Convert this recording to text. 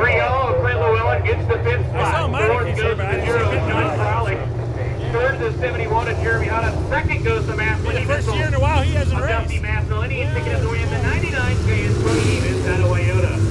3 yellow, Clint Llewellyn gets the 5th spot. Fourth goes to 0-9 Crowley. Third to 71 to Jeremy Hunt. Second goes to Maslin. The first year in a while he hasn't raced. Dusty Maslin. He's picking up the win. The 99 K is Brody Evans out of Wyoda.